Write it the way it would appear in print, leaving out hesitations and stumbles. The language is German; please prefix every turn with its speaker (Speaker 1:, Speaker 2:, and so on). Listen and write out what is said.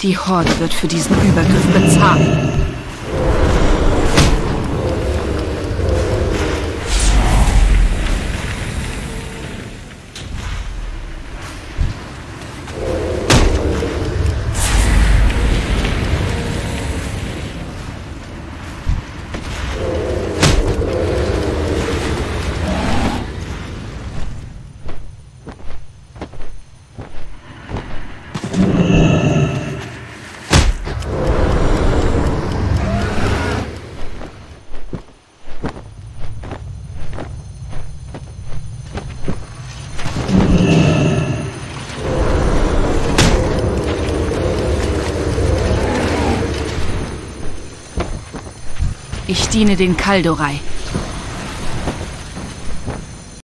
Speaker 1: Die Horde wird für diesen Übergriff bezahlen. Ich diene den Kaldorei.